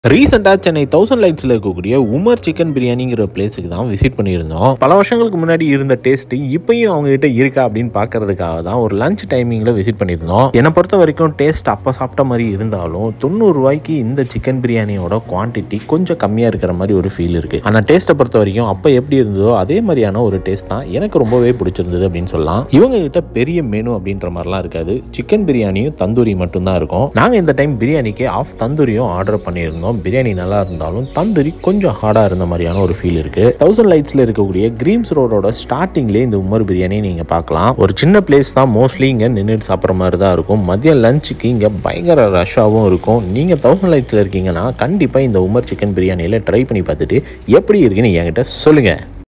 ரீசெண்டாக சென்னை 1000 லைட்ஸில் இருக்கக்கூடிய Umar chicken பிரியாணிங்கிற பிளேஸுக்கு தான் விசிட் பண்ணியிருந்தோம். பல வருஷங்களுக்கு முன்னாடி இருந்த டேஸ்ட்டு இப்பயும் அவங்ககிட்ட இருக்கா அப்படின்னு பார்க்கறதுக்காக தான் ஒரு லஞ்ச் டைமிங்கில் விசிட் பண்ணியிருந்தோம். என்னை பொறுத்த வரைக்கும் டேஸ்ட் அப்போ சாப்பிட்ட மாதிரி இருந்தாலும் 90 ரூபாய்க்கு இந்த சிக்கன் பிரியாணியோட குவான்டிட்டி கொஞ்சம் கம்மியாக இருக்கிற மாதிரி ஒரு ஃபீல் இருக்குது. ஆனால் டேஸ்ட்டை பொறுத்த வரைக்கும் அப்போ எப்படி இருந்ததோ அதே மாதிரியான ஒரு டேஸ்ட் தான் எனக்கு ரொம்பவே பிடிச்சிருந்தது அப்படின்னு சொல்லலாம். இவங்க கிட்ட பெரிய மெனு அப்படின்ற மாதிரிலாம் இருக்காது. சிக்கன் பிரியாணியும் தந்தூரி மட்டும்தான் இருக்கும். நாங்கள் இந்த டைம் பிரியாணிக்கு ஆஃப் தந்தூரியும் ஆர்டர் பண்ணியிருந்தோம். பிரியாணி நல்லா இருந்தாலும் தந்தூரி கொஞ்சம் ஹார்டா இருந்த மாதிரியான ஒரு ஃபீல் இருக்கு. 1000 லைட்ஸ்ல இருக்கக்கூடிய கிரீம்ஸ் ரோடோட ஸ்டார்டிங்லேயே இந்த உமர் பிரியாணி நீங்க பார்க்கலாம். ஒரு சின்ன பிளேஸ் தான், மோஸ்ட்லி இங்க நின்றுட்டு சாப்பிட்ற மாதிரி தான் இருக்கும். மதியம் லஞ்சுக்கு இங்க பயங்கர ரஷ்ஷாகவும் இருக்கும். நீங்க 1000 லைட்ஸ்ல இருக்கீங்கன்னா கண்டிப்பா இந்த உமர் சிக்கன் பிரியாணியில ட்ரை பண்ணி பார்த்துட்டு எப்படி இருக்குன்னு என்கிட்ட சொல்லுங்க.